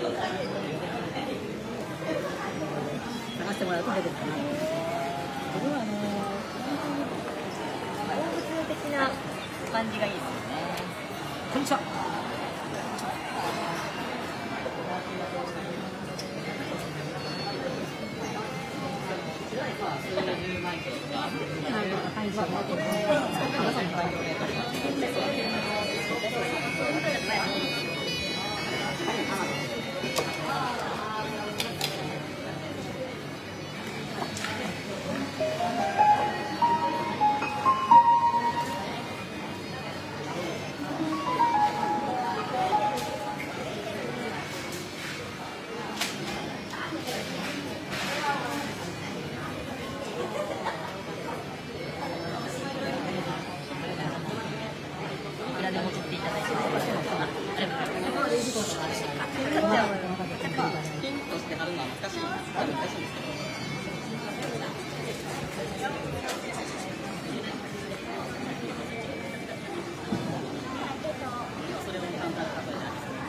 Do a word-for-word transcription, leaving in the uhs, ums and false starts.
探してもらうと出てくるかな。すごいあの動物的な感じがいいですよね。こんにちは。ピンとして貼るのは難しいです。難しいです。